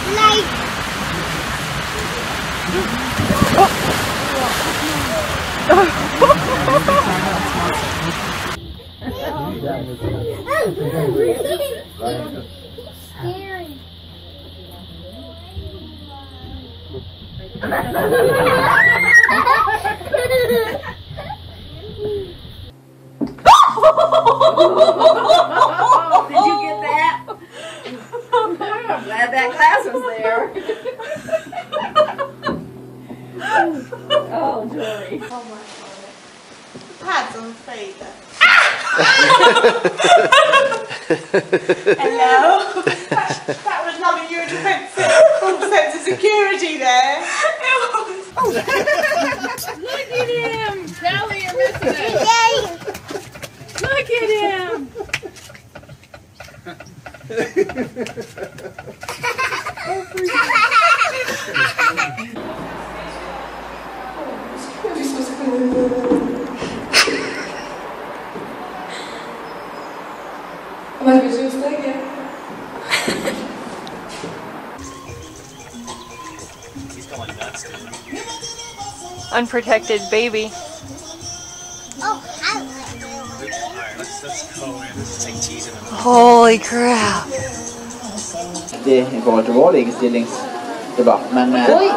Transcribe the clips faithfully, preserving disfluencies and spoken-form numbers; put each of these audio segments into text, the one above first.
Like. Scary. Did you get that? I'm glad that class was there. Oh, Jory. Oh my God. Had some faith. Hello? that, that was not a your defensive sense of security there. Oh. Look at him! Sally, you're missing it. Look at him! Mas vi just det again. He's going nuts, dude. Unprotected baby. Oh, I like Alright, let's, let's go in. Let's take cheese in the Holy crap. I forhold til vår likestillingsdebatt, men Oi! Oi!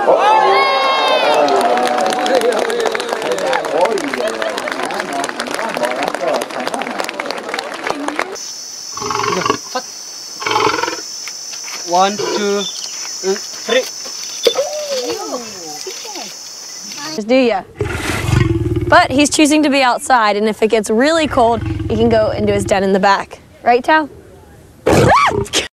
One, two, three. Do ya? But he's choosing to be outside, and if it gets really cold, he can go into his den in the back. Right, Tao?